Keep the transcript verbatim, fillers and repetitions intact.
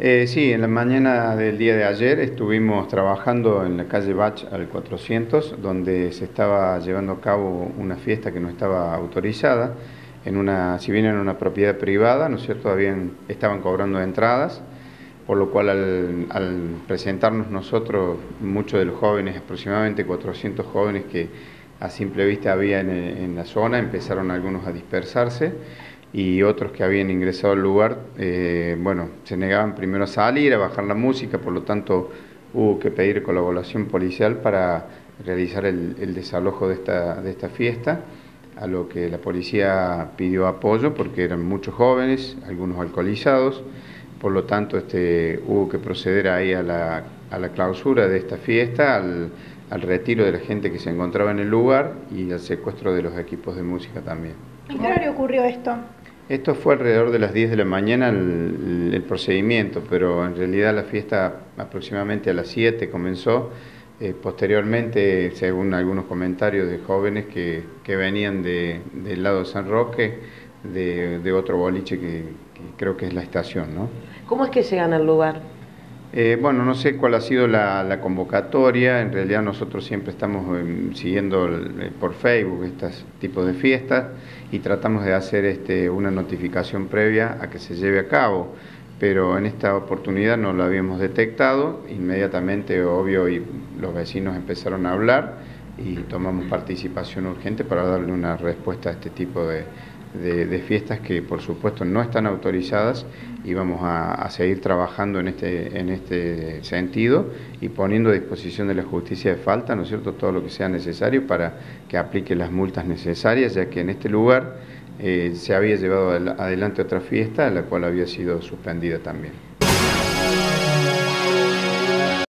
Eh, sí, en la mañana del día de ayer estuvimos trabajando en la calle Bach al cuatrocientos, donde se estaba llevando a cabo una fiesta que no estaba autorizada, en una, si bien era una propiedad privada, ¿no es cierto?, habían, estaban cobrando entradas, por lo cual al, al presentarnos nosotros, muchos de los jóvenes, aproximadamente cuatrocientos jóvenes que a simple vista había en, en la zona, empezaron algunos a dispersarse, y otros que habían ingresado al lugar, eh, bueno, se negaban primero a salir, a bajar la música, por lo tanto hubo que pedir colaboración policial para realizar el, el desalojo de esta, de esta fiesta, a lo que la policía pidió apoyo porque eran muchos jóvenes, algunos alcoholizados, por lo tanto este, hubo que proceder ahí a la, a la clausura de esta fiesta, al, al retiro de la gente que se encontraba en el lugar y al secuestro de los equipos de música también. ¿En qué horario ocurrió esto? Esto fue alrededor de las diez de la mañana el, el procedimiento, pero en realidad la fiesta aproximadamente a las siete comenzó. Eh, posteriormente, según algunos comentarios de jóvenes que, que venían de, del lado de San Roque, de, de otro boliche que, que creo que es La Estación, ¿no? ¿Cómo es que llegan al lugar? Eh, bueno, no sé cuál ha sido la, la convocatoria. En realidad nosotros siempre estamos eh, siguiendo el, eh, por Facebook estos tipos de fiestas y tratamos de hacer este, una notificación previa a que se lleve a cabo, pero en esta oportunidad no lo habíamos detectado. Inmediatamente, obvio, y los vecinos empezaron a hablar y tomamos participación urgente para darle una respuesta a este tipo de, de, de fiestas que por supuesto no están autorizadas, y vamos a, a seguir trabajando en este, en este sentido y poniendo a disposición de la justicia de falta, ¿no es cierto?, todo lo que sea necesario para que aplique las multas necesarias, ya que en este lugar eh, se había llevado adelante otra fiesta, la cual había sido suspendida también.